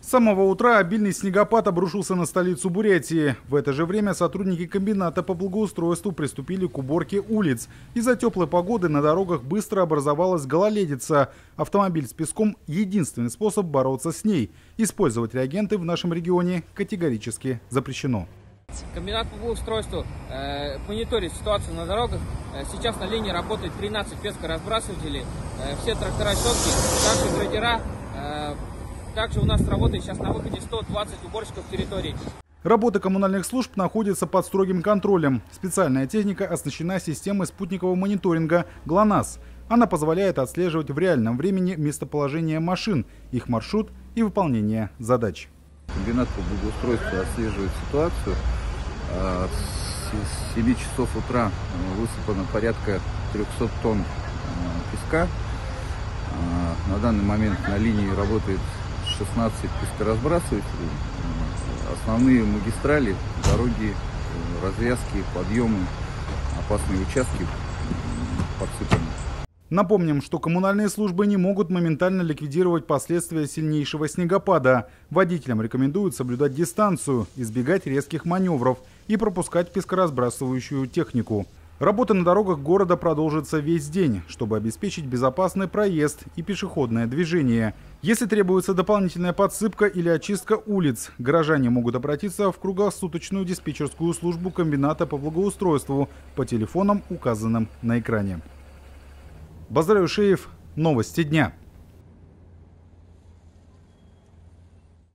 С самого утра обильный снегопад обрушился на столицу Бурятии. В это же время сотрудники комбината по благоустройству приступили к уборке улиц. Из-за теплой погоды на дорогах быстро образовалась гололедица. Автомобиль с песком – единственный способ бороться с ней. Использовать реагенты в нашем регионе категорически запрещено. Комбинат по благоустройству мониторит ситуацию на дорогах. Сейчас на линии работает 13 пескоразбрасывателей, все трактора щетки, также грейдера. Также у нас работает сейчас на выходе 120 уборщиков территорий. Работа коммунальных служб находится под строгим контролем. Специальная техника оснащена системой спутникового мониторинга ГЛОНАСС. Она позволяет отслеживать в реальном времени местоположение машин, их маршрут и выполнение задач. Комбинат по благоустройству отслеживает ситуацию. С 7 часов утра высыпано порядка 300 тонн песка. На данный момент на линии работает 16 пескоразбрасывателей. Основные магистрали, дороги, развязки, подъемы, опасные участки подсыпаны. Напомним, что коммунальные службы не могут моментально ликвидировать последствия сильнейшего снегопада. Водителям рекомендуют соблюдать дистанцию, избегать резких маневров и пропускать пескоразбрасывающую технику. Работа на дорогах города продолжится весь день, чтобы обеспечить безопасный проезд и пешеходное движение. Если требуется дополнительная подсыпка или очистка улиц, горожане могут обратиться в круглосуточную диспетчерскую службу комбината по благоустройству по телефонам, указанным на экране. Базар Юшеев. Новости дня.